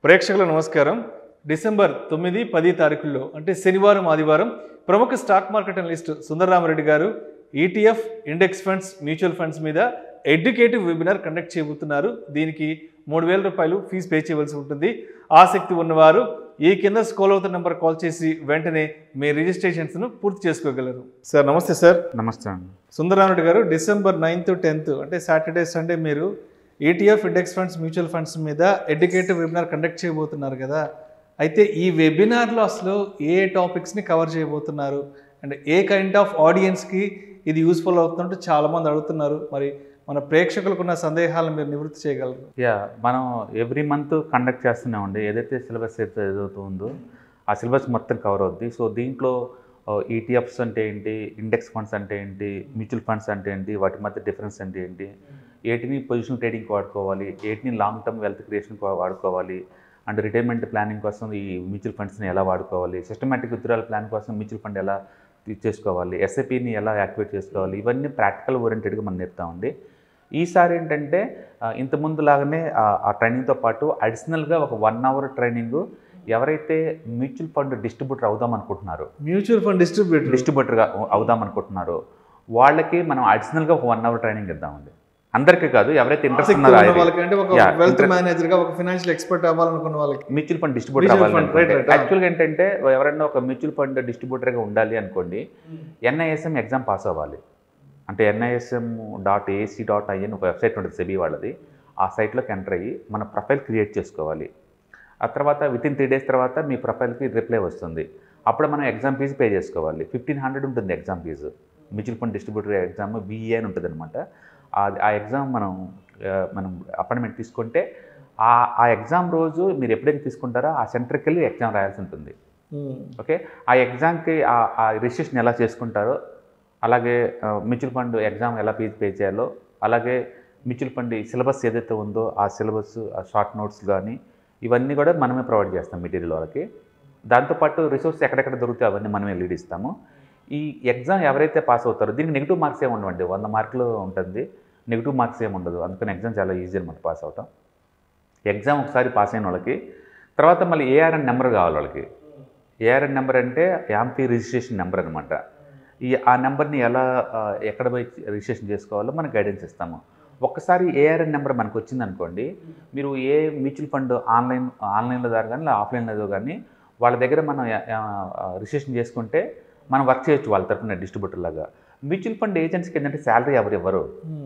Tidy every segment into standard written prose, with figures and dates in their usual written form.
ప్రేక్షకులకు నమస్కారం. డిసెంబర్ 9, 10 తారీఖుల్లో అంటే శనివారం, ఆదివారం ప్రముఖ stock market analyst Sundara Ramireddy గారు ETF, index funds, mutual funds మీద ఎడ్యుకేటివ్ వెబినార్ కండక్ట్ చేయబోతున్నారు. దీనికి 3000 రూపాయలు ఫీజు పే చేయవలసి ఉంటుంది. ఆసక్తి ఉన్నవారు ఈ కింద స్క్రోల్ అవుతున్న నెంబర్ కాల్ చేసి వెంటనే మీ రిజిస్ట్రేషన్స్ను పూర్తి చేసుకోగలరు. సార్ నమస్తే. సార్ నమస్తే అండి. సుందర రామిరెడ్డి గారు, డిసెంబర్ 9th, 10th అంటే సాటర్డే, సండే మీరు ETF, index funds, mutual funds మీద ఎడ్యుకేటివ్ వెబినార్ కండక్ట్ చేయబోతున్నారు కదా. అయితే ఈ వెబినార్లో అసలు ఏ టాపిక్స్ని కవర్ చేయబోతున్నారు అండ్ ఏ కైండ్ ఆఫ్ ఆడియన్స్కి ఇది యూస్ఫుల్ అవుతున్నట్టు చాలామంది అడుగుతున్నారు. మరి మన ప్రేక్షకులకు ఉన్న సందేహాలను మీరు నివృత్తి చేయగలరు? మనం ఎవ్రీ మంత్ కండక్ట్ చేస్తున్నామండి. ఏదైతే సిలబస్ ఏదైతే ఉందో ఆ సిలబస్ మొత్తం కవర్ అవుద్ది. సో దీంట్లో ETFs అంటే ఏంటి, ఇండెక్స్ ఫండ్స్ అంటే ఏంటి, మ్యూచువల్ ఫండ్స్ అంటే ఏంటి, వాటి మధ్య డిఫరెన్స్ అంటే ఏంటి, ఏటిని పొజిషన్ ట్రేడింగ్కి వాడుకోవాలి, ఏటిని లాంగ్ టర్మ్ వెల్త్ క్రియేషన్కి వాడుకోవాలి, అండ్ రిటైర్మెంట్ ప్లానింగ్ కోసం ఈ మ్యూచువల్ ఫండ్స్ని ఎలా వాడుకోవాలి, సిస్టమేటిక్ విత్డ్రాల్ ప్లాన్ కోసం మ్యూచువల్ ఫండ్ ఎలా చేసుకోవాలి, SIPని ఎలా యాక్టివేట్ చేసుకోవాలి, ఇవన్నీ ప్రాక్టికల్ ఓరియంటెడ్గా మనం నేర్పుతామండి. ఈసారి ఏంటంటే ఇంతకుముందు లాగానే ఆ ట్రైనింగ్తో పాటు అడిషనల్గా ఒక 1 hour ట్రైనింగ్ ఎవరైతే మ్యూచువల్ ఫండ్ డిస్ట్రిబ్యూటర్ అవుదాం అనుకుంటున్నారో, మ్యూచువల్ ఫండ్ డిస్ట్రిబ్యూటర్గా అవుదాం అనుకుంటున్నారో వాళ్ళకి మనం అడిషనల్గా ఒక 1 hour ట్రైనింగ్ ఇద్దామండి. అందరికీ కాదు, ఎవరైతే ఇంట్రెస్ట్ ఉన్నారో మ్యూచువల్ ఫండ్ డిస్ట్రిబ్యూటర్ అవ్వాలి. యాక్చువల్గా ఏంటంటే ఎవరైనా ఒక మ్యూచువల్ ఫండ్ డిస్ట్రిబ్యూటర్గా ఉండాలి అనుకోండి, NISM ఎగ్జామ్ పాస్ అవ్వాలి. అంటే NISM.ac.in ఒక వెబ్సైట్ ఉంటుంది సెబీ వాళ్ళది. ఆ సైట్లోకి ఎంటర్ అయ్యి మన ప్రొఫైల్ క్రియేట్ చేసుకోవాలి. ఆ తర్వాత వితిన్ 3 days తర్వాత మీ ప్రొఫైల్కి రిప్లై వస్తుంది. అప్పుడు మనం ఎగ్జామ్ ఫీజు పే చేసుకోవాలి. 1500 ఉంటుంది exam fee. Mutual fund distributor exam VE అని ఉంటుంది అనమాట. ఆ ఎగ్జామ్ మనం అపాయింట్మెంట్ తీసుకుంటే ఆ ఎగ్జామ్ రోజు మీరు ఎప్పుడైతే తీసుకుంటారో ఆ సెంటర్కి వెళ్ళి ఎగ్జామ్ రాయాల్సి ఉంటుంది. ఓకే, ఆ ఎగ్జామ్కి ఆ రిజిస్ట్రేషన్ ఎలా చేసుకుంటారో, అలాగే మ్యూచువల్ ఫండ్ ఎగ్జామ్ ఎలా ఫీజు పే చేయాలో, అలాగే మ్యూచువల్ ఫండ్ సిలబస్ ఏదైతే ఉందో ఆ సిలబస్, ఆ షార్ట్ నోట్స్ కానీ ఇవన్నీ కూడా మనమే ప్రొవైడ్ చేస్తాం మెటీరియల్ వాళ్ళకి. దాంతోపాటు రిసోర్స్ ఎక్కడెక్కడ దొరుకుతాయి అవన్నీ మనమే లీడ్ ఇస్తాము. ఈ ఎగ్జామ్ ఎవరైతే పాస్ అవుతారో దీనికి నెగిటివ్ మార్క్స్ ఏమి ఉండవండి. 100 మార్కులు ఉంటుంది, నెగిటివ్ మార్క్స్ ఏమి ఉండదు. అందుకని ఎగ్జామ్ చాలా ఈజీ అనమాట పాస్ అవటం. ఎగ్జామ్ ఒకసారి పాస్ అయిన వాళ్ళకి తర్వాత మళ్ళీ ARN నెంబర్ కావాలి వాళ్ళకి. ARN నెంబర్ అంటే యాంపీ రిజిస్ట్రేషన్ నెంబర్ అనమాట. ఆ నెంబర్ని ఎలా ఎక్కడ పోయి రిజిస్ట్రేషన్ చేసుకోవాలో మనం గైడెన్స్ ఇస్తాము. ఒక్కసారి ARN నెంబర్ మనకు వచ్చింది అనుకోండి, మీరు ఏ మ్యూచువల్ ఫండ్ ఆన్లైన్లో ద్వారా కానీ ఆఫ్లైన్లో కానీ వాళ్ళ దగ్గర మనం రిజిస్ట్రేషన్ చేసుకుంటే మనం వర్క్ చేయొచ్చు వాళ్ళ తరఫున డిస్ట్రిబ్యూటర్ లాగా. మ్యూచువల్ ఫండ్ ఏజెంట్స్కి ఏంటంటే శాలరీ ఎవరెవరు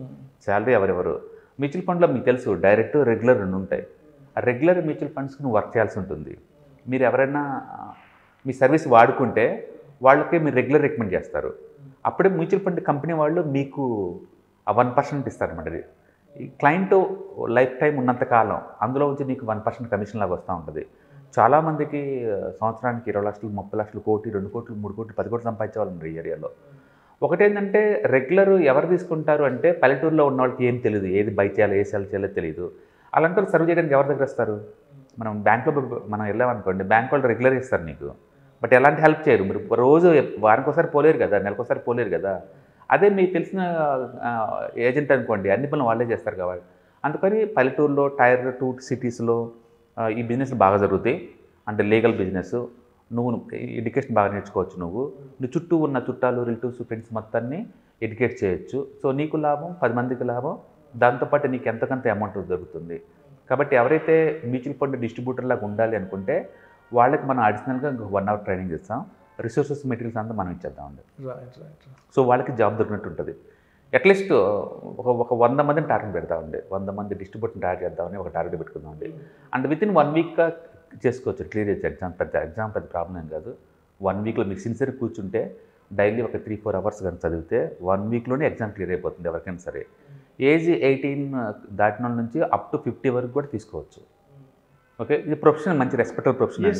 మ్యూచువల్ ఫండ్లో మీకు తెలుసు డైరెక్ట్, రెగ్యులర్ 2 ఉంటాయి. ఆ రెగ్యులర్ మ్యూచువల్ ఫండ్స్కి నువ్వు వర్క్ చేయాల్సి ఉంటుంది. మీరు ఎవరైనా మీ సర్వీస్ వాడుకుంటే వాళ్ళకి మీరు రెగ్యులర్ రికమెండ్ చేస్తారు. అప్పుడే మ్యూచువల్ ఫండ్ కంపెనీ వాళ్ళు మీకు 1% ఇస్తారన్నమాట. అది ఈ క్లయింట్ లైఫ్ టైం ఉన్నంత కాలం అందులో వచ్చి నీకు 1% కమిషన్ లాగా వస్తూ ఉంటుంది. చాలామందికి సంవత్సరానికి 20 లక్షలు, 30 లక్షలు, 1 కోటి, 2 కోట్లు, 3 కోట్లు, 10 కోట్లు సంపాదించే వాళ్ళు ఉన్నారు ఈ ఏరియాలో. ఒకటేంటంటే రెగ్యులర్ ఎవరు తీసుకుంటారు అంటే పల్లెటూరులో ఉన్న వాళ్ళకి ఏం తెలియదు, ఏది బై చేయాలి, ఏ సెల్ చేయాలో తెలియదు. అలాంటి వాళ్ళు సర్వ్ చేయడానికి ఎవరి దగ్గర వస్తారు? మనం బ్యాంకులో మనం వెళ్ళామనుకోండి, బ్యాంక్ వాళ్ళు రెగ్యులర్ ఇస్తారు నీకు, బట్ ఎలాంటి హెల్ప్ చేయరు. మీరు రోజు వారానికి ఒకసారి పోలేరు కదా, నెలకోసారి పోలేరు కదా. అదే మీకు తెలిసిన ఏజెంట్ అనుకోండి, అన్ని పనులు వాళ్ళే చేస్తారు కాబట్టి. అందుకని పల్లెటూరులో Tier 2 సిటీస్లో ఈ బిజినెస్లు బాగా జరుగుతాయి. అంటే లీగల్ బిజినెస్, నువ్వు ఎడ్యుకేషన్ బాగా నేర్చుకోవచ్చు. నువ్వు చుట్టూ ఉన్న చుట్టాలు, రిలేటివ్స్, ఫ్రెండ్స్ మొత్తాన్ని ఎడ్యుకేట్ చేయొచ్చు. సో నీకు లాభం, 10 మందికి లాభం, దాంతోపాటు నీకు ఎంతకంత అమౌంట్ దొరుకుతుంది. కాబట్టి ఎవరైతే మ్యూచువల్ ఫండ్ డిస్ట్రిబ్యూటర్ లాగా ఉండాలి అనుకుంటే వాళ్ళకి మనం అడిషనల్గా 1 hour ట్రైనింగ్ ఇస్తాం. రిసోర్సెస్, మెటీరియల్స్ అంతా మనం ఇచ్చేద్దామండి. సో వాళ్ళకి జాబ్ దొరికినట్టు ఉంటుంది. అట్లీస్ట్ ఒక 100 మందిని టార్గెట్ పెడతామండి. 100 మంది డిస్ట్రిబ్యూటర్ని టార్గెట్ చేద్దామని ఒక టార్గెట్ పెట్టుకుందామండి. అండ్ వితిన్ 1 weekగా చేసుకోవచ్చు, క్లియర్ చేయొచ్చు. ఎగ్జామ్ పెద్ద ప్రాబ్లం ఏం కాదు. 1 weekలో మీకు సిన్సియర్ కూర్చుంటే డైలీ ఒక 3-4 hours కానీ చదివితే 1 weekలోనే ఎగ్జామ్ క్లియర్ అయిపోతుంది ఎవరికైనా సరే. ఏజ్ 18 దాటిన వాళ్ళ నుంచి అప్ టు 50 వరకు కూడా తీసుకోవచ్చు. ఓకే, ఇది ప్రొఫెషన్, మంచి రెస్పెక్టబుల్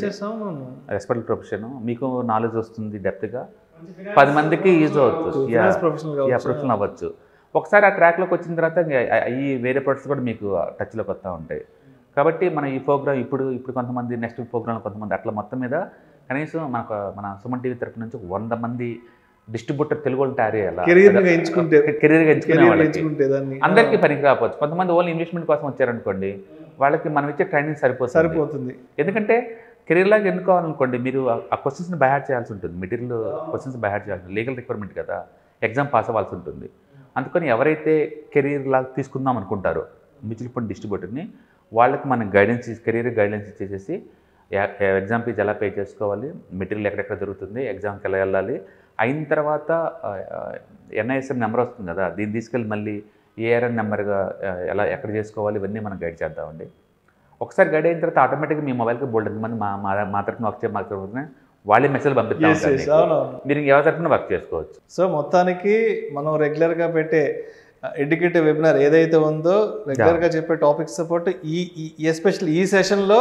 ప్రొఫెషన్. మీకు నాలెడ్జ్ వస్తుంది డెప్త్గా, 10 మందికి ఈజీ అవ్వచ్చు, ప్రొఫెషనల్ అవ్వచ్చు. ఒకసారి ఆ ట్రాక్లోకి వచ్చిన తర్వాత ఈ వేరే ప్రొడక్ట్స్ కూడా మీకు టచ్లోకి వస్తూ ఉంటాయి. కాబట్టి మన ఈ ప్రోగ్రామ్ ఇప్పుడు కొంతమంది, నెక్స్ట్ ప్రోగ్రాంలో కొంతమంది, అట్లా మొత్తం మీద కనీసం మన సుమన్ టీవీ తరఫు నుంచి 100 మంది డిస్ట్రిబ్యూటర్ తెలుగు వాళ్ళు తయారు చేయాలా, కెరీర్గా ఎంచుకుంటే కెరీర్గా ఎంచుకునే వాళ్ళకి దాన్ని అందరికీ పనికి రాకపోవచ్చు. కొంతమంది ఓన్లీ ఇన్వెస్ట్మెంట్ కోసం వచ్చారనుకోండి, వాళ్ళకి మనం ఇచ్చే ట్రైనింగ్ సరిపోతుంది. ఎందుకంటే కెరీర్ లాగా ఎన్నుకోవాలనుకోండి, మీరు ఆ క్వశ్చన్స్ని బైహార్ట్ చేయాల్సి ఉంటుంది, మెటీరియల్ క్వశ్చన్స్ బైహార్ట్ చేయాల్సి ఉంటుంది, లీగల్ రిక్వైర్మెంట్ కదా, ఎగ్జామ్ పాస్ అవ్వాల్సి ఉంటుంది. అందుకని ఎవరైతే కెరీర్ లాగా తీసుకుందాం అనుకుంటారో మ్యూచువల్ ఫండ్ డిస్ట్రిబ్యూటర్ని, వాళ్ళకి మనం కెరీర్ గైడెన్స్ ఇచ్చేసేసి ఎగ్జామ్ ఫీజు ఎలా పే చేసుకోవాలి, మెటీరియల్ ఎక్కడెక్కడ దొరుకుతుంది, ఎగ్జామ్కి ఎలా వెళ్ళాలి, అయిన తర్వాత ఎన్ఐఎస్ఎం నెంబర్ వస్తుంది కదా, దీన్ని తీసుకెళ్ళి మళ్ళీ ఏఆర్ఎన్ నెంబర్గా ఎక్కడ చేసుకోవాలి, ఇవన్నీ మనం గైడ్ చేద్దామండి. ఒకసారి గైడ్ అయిన తర్వాత ఆటోమేటిక్గా మీ మొబైల్కి బోల్డ్ మంది మా తరఫున వర్క్ చేయడం వాళ్ళే మెసేజ్ పంపిస్తాం, మీరు ఎవరి తరఫున వర్క్ చేసుకోవచ్చు. సో మొత్తానికి మనం రెగ్యులర్గా పెట్టే ఎడ్యుకేటివ్ వెబినార్ ఏదైతే ఉందో, రెగ్యులర్గా చెప్పే టాపిక్స్ పాటు ఎస్పెషల్లీ ఈ సెషన్లో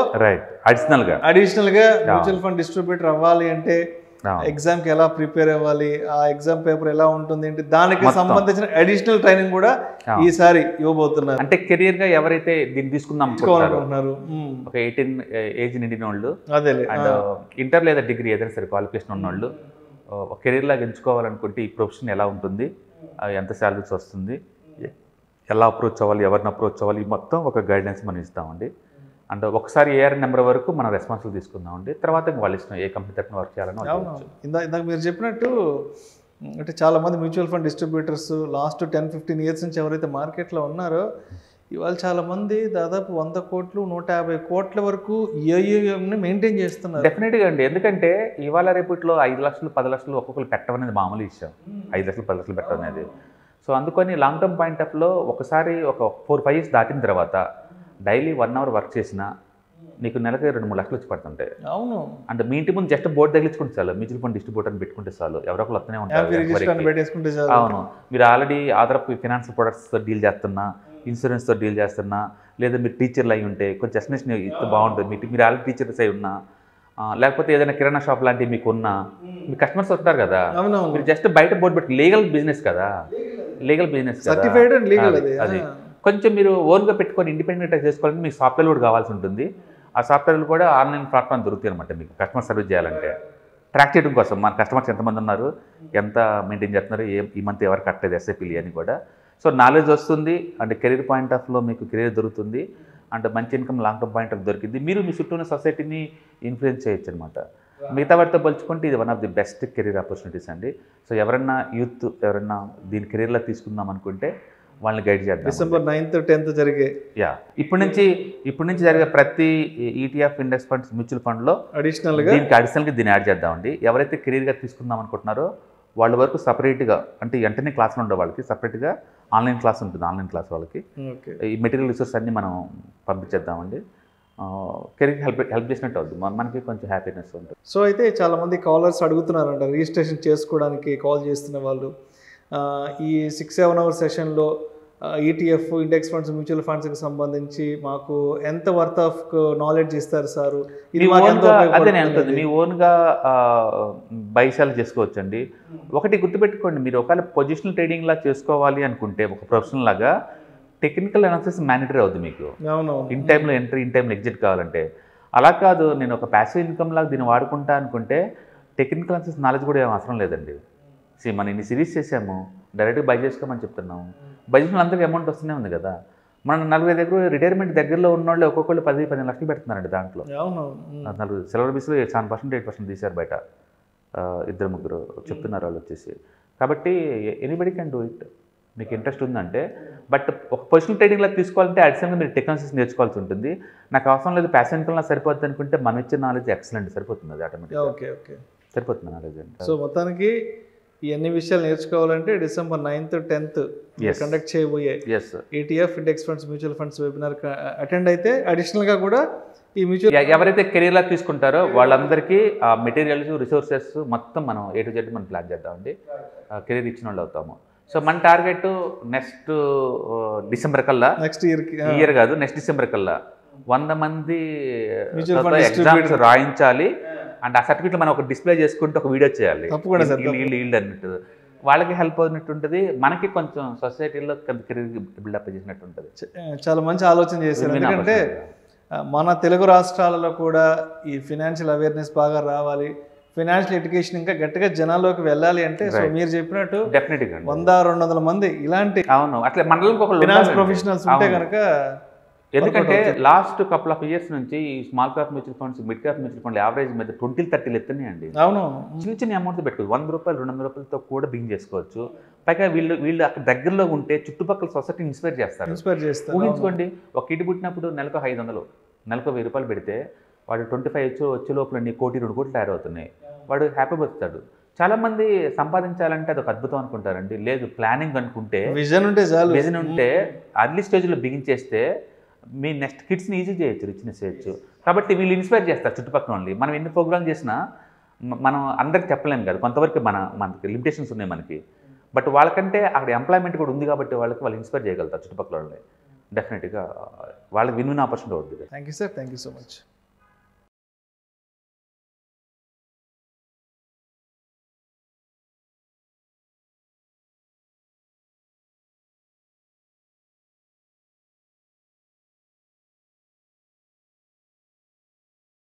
అడిషనల్గా మ్యూచువల్ ఫండ్ డిస్ట్రిబ్యూటర్ అవ్వాలి అంటే ఎగ్జామ్కి ఎలా ప్రిపేర్ అవ్వాలి, ఆ ఎగ్జామ్ పేపర్ ఎలా ఉంటుంది ఏంటి, దానికి సంబంధించిన అడిషనల్ ట్రైనింగ్ కూడా ఈసారి ఇవ్వబోతున్నారు. అంటే కెరియర్గా ఎవరైతే దీన్ని తీసుకుందాం అనుకుంటున్నారు, ఒక 18 ఏజ్ నిండిన వాళ్ళు, అండ్ ఇంటర్ లేదా డిగ్రీ ఏదైనా సరే క్వాలిఫికేషన్ ఉన్నవాళ్ళు కెరీర్ లాగా ఎంచుకోవాలనుకుంటే ఈ ప్రొఫెషన్ ఎలా ఉంటుంది, ఎంత శాలరీస్ వస్తుంది, ఎలా అప్రోచ్ అవ్వాలి, ఎవరిని అప్రోచ్ అవ్వాలి, మొత్తం ఒక గైడ్లైన్స్ మనం ఇస్తామండి. అండ్ ఒకసారి ఏఆర్ నెంబర్ వరకు మనం రెస్పాన్సిబుల్ తీసుకుందామండి, తర్వాత వాళ్ళు ఇష్టం ఏ కంపెనీ తరఫున వర్క్ చేయాలని. ఇందాక మీరు చెప్పినట్టు అంటే చాలామంది mutual fund distributors last 10-15 years నుంచి ఎవరైతే మార్కెట్లో ఉన్నారో, ఇవాళ చాలామంది దాదాపు 100 కోట్లు 150 కోట్ల వరకు ఏయుఎంని మెయింటైన్ చేస్తున్నారు. డెఫినెట్గా అండి, ఎందుకంటే ఇవాళ రేపట్లో 5 లక్షలు 10 లక్షలు ఒక్కొక్కరు పెట్టడం అనేది మామూలు విషయం, 5 లక్షలు 10 లక్షలు పెట్టడం అనేది. సో అందుకని లాంగ్ టర్మ్ పాయింట్ ఆఫ్లో ఒకసారి ఒక 4-5 ఇయర్స్ దాటిన తర్వాత డైలీ 1 అవర్ వర్క్ చేసినా నీకు నెలకి 2-3 లక్షలు వచ్చి పడుతుంటాయి. అవును. అంటే మీ ఇంటి ముందు జస్ట్ బోర్డు తగిలించుకుంటే చాలు, మ్యూచువల్ ఫండ్ డిస్ట్రిబ్యూటర్ని పెట్టుకుంటే చాలు, ఎవరో ఒకరు వస్తూనే ఉంటారు. అవును, మీరు ఆల్రెడీ ఆధారపు ఫినాన్షియల్ ప్రొడక్ట్స్తో డీల్ చేస్తున్నా, ఇన్సూరెన్స్తో డీల్ చేస్తున్నా, లేదా మీరు టీచర్లు అయి ఉంటే కొంచెం ఎస్టిమేషన్ ఇస్తే బాగుంటుంది, మీరు ఆల్రెడీ టీచర్స్ అయి ఉన్నా, లేకపోతే ఏదైనా కిరాణా షాప్ లాంటివి మీకు ఉన్నా, మీ కస్టమర్స్ వస్తారు కదా, మీరు జస్ట్ బయట బోర్డు పెట్టి లీగల్ బిజినెస్ కదా, అది కొంచెం మీరు ఓన్గా పెట్టుకొని ఇండిపెండెంట్గా చేసుకోవాలంటే మీకు సాఫ్ట్వేర్ కూడా కావాల్సి ఉంటుంది. ఆ సాఫ్ట్వేర్లు కూడా ఆన్లైన్ ప్లాట్ఫామ్ దొరుకుతాయి అనమాట. మీకు కస్టమర్ సర్వీస్ చేయాలంటే ట్రాక్ చేయడం కోసం మన కస్టమర్స్ ఎంతమంది ఉన్నారు, ఎంత మెయింటైన్ చేస్తున్నారు, ఈ మంత్ ఎవరు కట్టలేదు ఎస్ఐపీలు అని కూడా. సో నాలెడ్జ్ వస్తుంది, అంటే కెరీర్ పాయింట్ ఆఫ్లో మీకు కెరీర్ దొరుకుతుంది, అంటే మంచి income long term point of దొరికింది, మీరు మీ చుట్టూ ఉన్న సొసైటీని ఇన్ఫ్లుయెన్స్ చేయొచ్చు అనమాట. మిగతా వాటితో పోల్చుకుంటే ఇది one of the best career opportunities అండి. సో ఎవరన్నా యూత్ ఎవరన్నా దీని కెరీర్లో తీసుకుందాం అనుకుంటే వాళ్ళని గైడ్ చేద్దాం. December 9th 10th జరిగే ఇప్పటి నుంచి జరిగే ప్రతి ETF ఇండెక్స్ ఫండ్స్ మ్యూచువల్ ఫండ్లో అడిషనల్గా దీన్ని యాడ్ చేద్దామండి. ఎవరైతే కెరీర్గా తీసుకుందాం అనుకుంటున్నారో వాళ్ళ వరకు సపరేట్గా, అంటే వెంటనే క్లాసులు ఉండే వాళ్ళకి సపరేట్గా ఆన్లైన్ క్లాస్ ఉంటుంది. ఆన్లైన్ క్లాస్ వాళ్ళకి ఈ మెటీరియల్ రిసోర్స్ అన్నీ మనం పంపించేద్దామండి. కెరీర్ హెల్ప్ చేసినట్టు అవుతుంది, మనకి కొంచెం హ్యాపీనెస్ ఉంటుంది. సో అయితే చాలామంది కాలర్స్ అడుగుతున్నారంట, రిజిస్ట్రేషన్ చేసుకోవడానికి కాల్ చేస్తున్న వాళ్ళు ఈ 6-7 అవర్స్ సెషన్లో ETF ఇండెక్స్ ఫండ్స్ మ్యూచువల్ ఫండ్స్కి సంబంధించి మాకు ఎంత వర్త్ ఆఫ్ నాలెడ్జ్ ఇస్తారు సార్? ఇది మీ ఓన్గా బైసాలు చేసుకోవచ్చండి. ఒకటి గుర్తుపెట్టుకోండి, మీరు ఒకవేళ పొజిషనల్ ట్రేడింగ్ లా చేసుకోవాలి అనుకుంటే ఒక ప్రొఫెషనల్ లాగా టెక్నికల్ అనాలిసిస్ మ్యాండేటరీ అవుతుంది మీకు. ఇన్ టైంలో ఎంట్రీ, ఇన్ టైంలో ఎగ్జిట్ కావాలంటే. అలా కాదు, నేను ఒక ప్యాసివ్ ఇన్కమ్ లాగా దీన్ని వాడుకుంటా అనుకుంటే టెక్నికల్ అనాలిసిస్ నాలెడ్జ్ కూడా ఏం అవసరం లేదండి. మనం ఇన్ని సిరీస్ చేసాము, డైరెక్ట్గా బై చేసుకోమని చెప్తున్నాము, బై చేసిన అందరికీ అమౌంట్ వస్తూనే ఉంది కదా. మనం 40 దగ్గర రిటైర్మెంట్ దగ్గరలో ఉన్న వాళ్ళు ఒక్కొక్కళ్ళు 10-15 లక్షలు పెడుతున్నారండి. దాంట్లో 4 సిల్వర్ బీస్లో 7% 8% తీశారు బయట, 2-3 చెప్తున్నారు వాళ్ళు వచ్చేసి. కాబట్టి ఎనీబడి కెన్ డూ ఇట్, మీకు ఇంట్రెస్ట్ ఉందంటే. బట్ ఒక పొజిషనల్ ట్రేడింగ్లో తీసుకోవాలంటే అడిషనల్గా మీరు టెక్నాలజీస్ నేర్చుకోవాల్సి ఉంటుంది. నాకు అవసరం లేదు, ప్యాసివ్ ఇన్కమ్లా సరిపోతుంది అనుకుంటే మనం ఇచ్చే నాలెడ్జ్ ఎక్సలెంట్ సరిపోతుంది, అది ఆటోమేటిక్గా సరిపోతుంది నాలెడ్జ్ అంటే. సో మొత్తానికి ఈ అన్ని విషయాలు నేర్చుకోవాలంటే December 9th 10th కండక్ట్ చేయబోయే ETF index funds mutual funds webinar attend అయితే అడిషనల్గా కూడా ఈ మ్యూచువల్ ఎవరైతే కెరీర్లా తీసుకుంటారో వాళ్ళందరికీ ఆ మెటీరియల్స్ రిసోర్సెస్ మొత్తం మనం A to Z మనం ప్లాన్ చేద్దామండి. కెరీర్ ఇచ్చిన వాళ్ళు అవుతాము. సో మన టార్గెట్ నెక్స్ట్ డిసెంబర్ కల్లా, నెక్స్ట్ ఇయర్ కాదు, నెక్స్ట్ డిసెంబర్ కల్లా 100 మంది ఎగ్జామ్స్ రాయించాలి. అండ్ ఆ సర్టిఫికెట్ మనం ఒక డిస్ప్లే చేసుకుంటే ఒక వీడియో చేయాలి అన్నట్టు, వాళ్ళకి హెల్ప్ అవుతున్నట్టు ఉంటుంది, మనకి కొంచెం సొసైటీలో కెరీర్ బిల్డప్ చేసినట్టు ఉంటుంది. చాలా మంచి ఆలోచన చేశారు. ఎందుకంటే మన తెలుగు రాష్ట్రాలలో కూడా ఈ ఫినాన్షియల్ అవేర్నెస్ బాగా రావాలి, ఫైనాన్షియల్ ఎడ్యుకేషన్ ఇంకా గట్టిగా జనాల్లోకి వెళ్ళాలి అంటే సో మీరు చెప్పినట్టు డెఫినెట్గా 100-200 మంది ఇలాంటి అవును అట్లా మండలంకి ఒక ఫైనాన్స్ ప్రొఫెషనల్స్ ఉంటే కనుక ఎందుకంటే లాస్ట్ కపుల్ ఆఫ్ ఇయర్స్ నుంచి ఈ small cap mutual funds mid cap mutual fund average మీద 20-30 ఎత్తున్నాయండి. అవును చిన్న చిన్న అమౌంట్ పెట్టుకోవచ్చు, ₹100-200 కూడా బిగింగ్ చేసుకోవచ్చు. పైగా వీళ్ళు అక్కడ దగ్గరలో ఉంటే చుట్టుపక్కల సొసైటీ ఇన్స్పైర్ చేస్తారు. ఊహించుకోండి, ఒక కిడ్ పుట్టినప్పుడు నెలకు 500, నెలకు ₹1000 పెడితే వాడు 25 వచ్చే లోపల ₹1-2 కోట్లు తయారవుతున్నాయి. వాడు హ్యాపీ బతుకుతాడు. చాలామంది సంపాదించాలంటే అది ఒక అద్భుతం అనుకుంటారండి. లేదు, ప్లానింగ్ అనుకుంటే, విజన్ ఉంటే అర్లీ స్టేజ్లో బిగించేస్తే మీ నెక్స్ట్ కిడ్స్ని ఈజీ చేయొచ్చు, రిచ్నెస్ చేయొచ్చు. కాబట్టి వీళ్ళు ఇన్స్పైర్ చేస్తారు చుట్టుపక్కల వాళ్ళు. మనం ఎన్ని ప్రోగ్రామ్ చేసినా మనం అందరికి చెప్పలేము కదా, కొంతవరకు మనకి లిమిటేషన్స్ ఉన్నాయి మనకి. బట్ వాళ్ళకంటే అక్కడ ఎంప్లాయ్మెంట్ కూడా ఉంది కాబట్టి వాళ్ళు ఇన్స్పైర్ చేయగలుగుతారు చుట్టుపక్కల వాళ్ళని. డెఫినెట్గా వాళ్ళకి విన్ ఆపర్చునిటీ అవుతుంది. Thank you sir, thank you so much.